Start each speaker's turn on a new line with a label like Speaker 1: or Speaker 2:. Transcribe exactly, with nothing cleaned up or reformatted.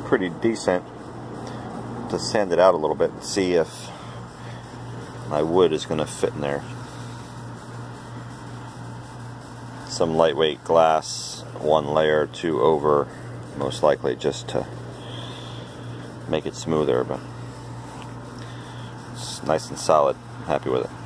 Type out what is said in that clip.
Speaker 1: pretty decent to sand it out a little bit and see if my wood is going to fit in there. Some lightweight glass, one layer or two over, most likely just to make it smoother, but it's nice and solid. Happy with it.